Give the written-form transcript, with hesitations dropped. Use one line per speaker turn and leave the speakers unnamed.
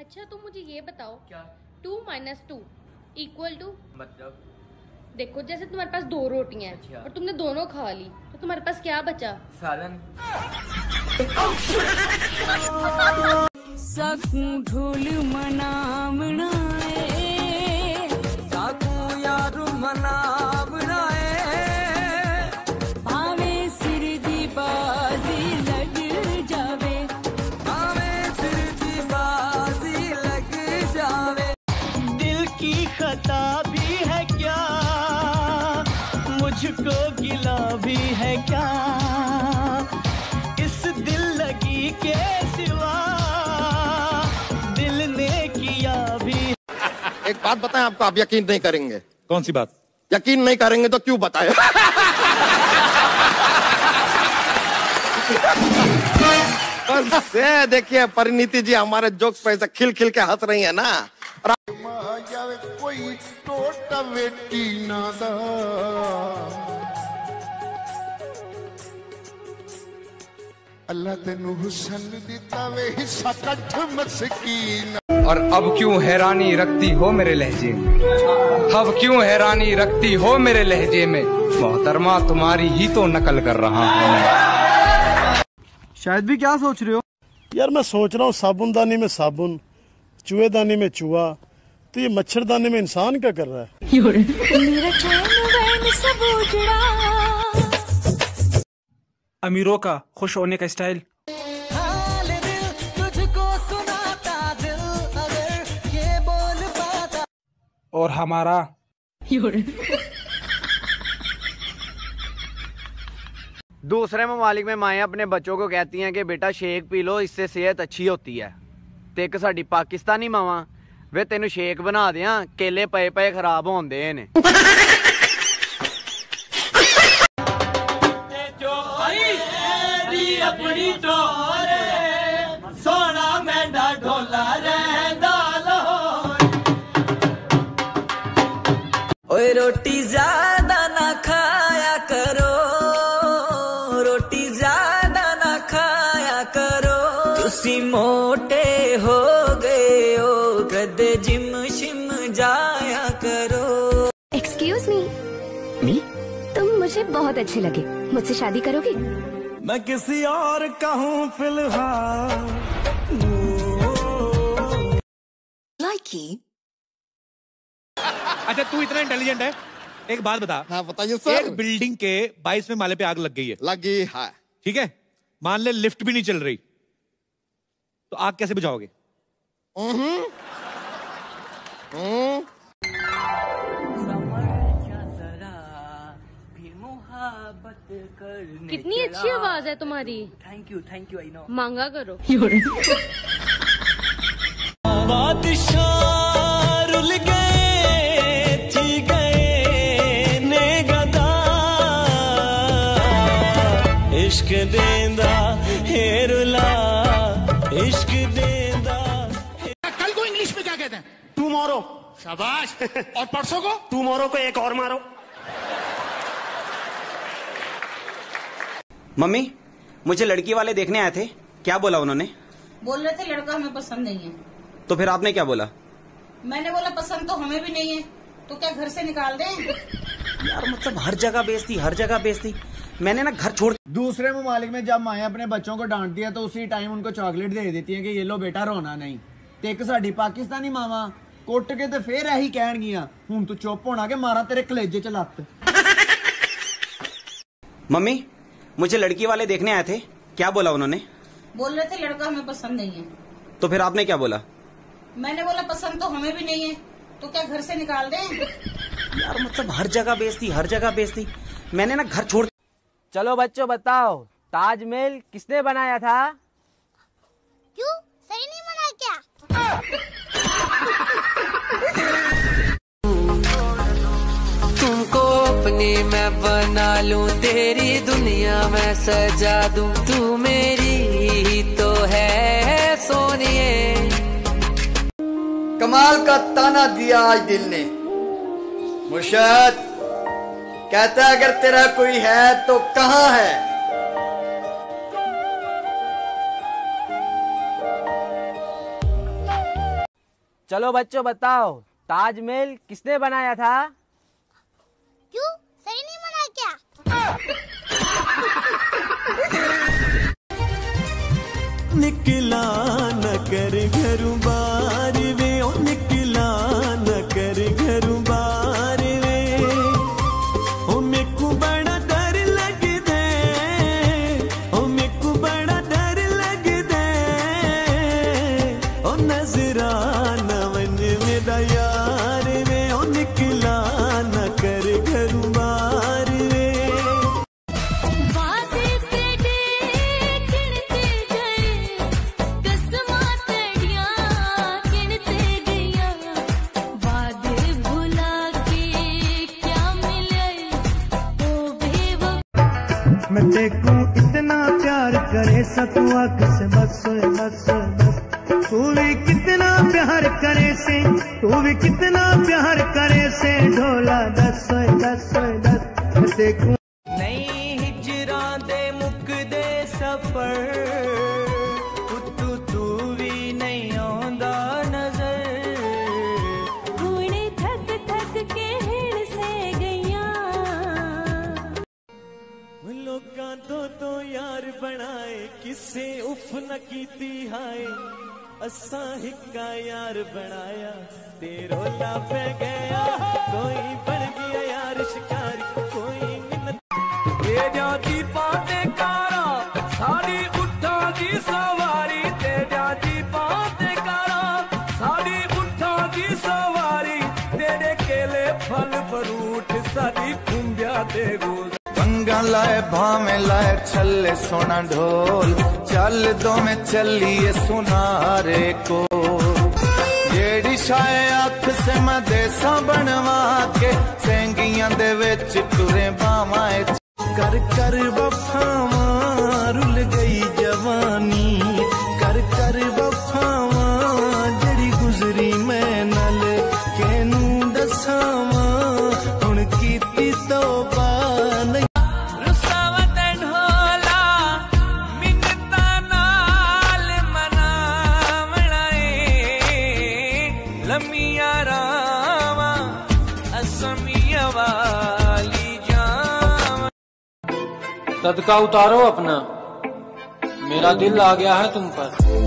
अच्छा तुम मुझे ये बताओ,
क्या?
2 - 2 इक्वल टू?
मतलब
देखो जैसे तुम्हारे पास 2 रोटियां हैं।
अच्छा।
और तुमने दोनों खा ली, तो तुम्हारे पास क्या बचा?
सालन।
सकूं ढोल मनावना
साकू यार मनावना
भावे सिर दी बाजी लग जावे,
भावे सिर दी बाजी लग जावे।
दिल की खता भी है क्या, मुझको गिला भी है क्या, इस दिल लगी के सिवा दिल ने किया भी।
एक बात बताएं आपको, आप यकीन नहीं करेंगे।
कौन सी बात?
यकीन नहीं करेंगे तो क्यों बताएं? बस से देखिए परिणीति जी हमारे जोक्स पे ऐसे खिल खिल के हंस रही है ना। कोई टोटा वेटी ना दा अल्लाह तेनू हुसन दिता वे हिस्सा कठ मस्कीन।
और अब क्यों हैरानी रखती हो मेरे लहजे में, अब क्यों हैरानी रखती हो मेरे लहजे में, मोहतरमा तुम्हारी ही तो नकल कर रहा हूँ।
शायद भी क्या सोच रहे हो?
यार मैं सोच रहा हूँ साबुनदानी में साबुन, चूहेदानी में चूहा, तो ये मच्छरदानी में इंसान क्या कर रहा है?
मेरा चैन वैन सब उजड़ा।
अमीरों का खुश होने का स्टाइल।
हाल दिल तुझको सुनाता दिल, अगर ये बोल पाता।
और हमारा
दूसरे ममालिक में माएँ अपने बच्चों को कहती हैं कि बेटा शेक पी लो, इससे सेहत अच्छी होती है। ते एक साडी पाकिस्तानी मावां वे तेनू शेक बना दियां, केले पए पए खराब होन दे ने।
अपनी टोरे सोना मेंढा ढोला रहंदा लाहौर। ओए रोटी ज्यादा ना खाया करो, रोटी ज्यादा ना खाया करो, तुसी मोटे हो गए हो, कदे जिम शिम जाया करो।
एक्सक्यूज मी, तुम मुझे बहुत अच्छे लगे, मुझसे शादी करोगी?
मैं किसी और का हूँ फिलहाल।
लाइकी।
अच्छा तू इतना इंटेलिजेंट है, एक बात बता।
हाँ बताइए सर।
एक बिल्डिंग के 22वें माले पे आग लग गई है।
लगी है।
ठीक है, मान ले लिफ्ट भी नहीं चल रही, तो आग कैसे बुझाओगे?
कितनी अच्छी आवाज है तुम्हारी।
Thank you I know.
मांगा करो।
बादशाह रुल गए थी गए ने गदा, इश्क देंदा हेरुला, इश्क देंदा।
कल को इंग्लिश में क्या कहते हैं? टुमारो। शाबाश। और परसों को?
टुमारो को एक और मारो।
मम्मी मुझे लड़की वाले देखने आए थे, क्या बोला उन्होंने?
बोल रहे थे लड़का हमें पसंद नहीं है।
तो फिर आपने क्या बोला?
मैंने बोला पसंद तो हमें भी नहीं है, तो क्या घर से निकाल दें?
यार मतलब हर जगह बेइज्जती, हर जगह बेइज्जती। मैंने ना घर छोड़।
दूसरे ममालिक में जब माएँ अपने बच्चों को डांटती है तो उसी टाइम उनको चॉकलेट दे देती है कि ये लो बेटा रोना नहीं। ते एक साडी पाकिस्तानी मावा कुट के ते फिर यही कहणगियां हुण तू चुप होना के मारा तेरे कलेजे च लत्त।
मम्मी मुझे लड़की वाले देखने आए थे, क्या बोला उन्होंने?
बोल रहे थे लड़का हमें पसंद नहीं है।
तो फिर आपने क्या बोला?
मैंने बोला पसंद तो हमें भी नहीं है, तो क्या घर से निकाल दें?
यार मतलब हर जगह बेइज्जती, हर जगह बेइज्जती। मैंने ना घर छोड़।
चलो बच्चों बताओ, ताजमहल किसने बनाया था?
क्यों सही नहीं बना क्या?
तुमको अपनी मैं बना लूं, तेरी दुनिया मैं सजा दूं, तू मेरी ही तो है सोनिए।
कमाल का ताना दिया आज दिल ने। मुर्शद कहता है अगर तेरा कोई है तो कहाँ है?
चलो बच्चों बताओ, ताजमहल किसने बनाया था?
क्यों, सही नहीं बना क्या?
निकला न कर घरों बार वे, ओ निकला न कर घरों बार वे, ओ मेरे को बड़ा डर लग दे, ओ मेरे को बड़ा डर लग दे, ओ नजराना वन मेरा यार वे, ओ निकला न कर घरों बार वे।
मैं देखूं इतना प्यार करे सकूं आँख से बस बस बस, तू भी कितना प्यार करे से, तू भी कितना प्यार करे से, ढोला दस दस दस। मैं देखूं
नहीं हिजरा दे मुक दे सफर, तू भी नहीं आंदा नजर,
हुणे थक थक के हिण से गईया।
लोकां तो यार बनाए, किसे उफ न कीती हाय, असां हिक्का यार बनाया, ते रोला पे गया, कोई बन गया यार शिकारी, कोई मिन्नत। ये जाती पाते कारा साड़ी उठा दी सवारी, ते जाती पाते कारा साड़ी उठा दी सवारी, तेरे केले फल फ्रूट साड़ी खुंबिया दे गोल।
पंगा लाए भावे लाए छल्ले सोना ढोल, चल दो में चलिए सुनारे को, जेड़ी शाये अख से मैं देसा बनवा के, सेंगियां दे विच टुरे बावां
कर कर वफावा रुल गई जवानी, कर कर वफावा जड़ी गुजरी मैं नल, केनू दसावा हुण कीती तौबा नहीं। रुसावत ढोला मिन्नता नाल मनावना ए, लम्मिया रावा असमिया वाली जावा।
सदका उतारो अपना, मेरा दिल आ गया है तुम पर।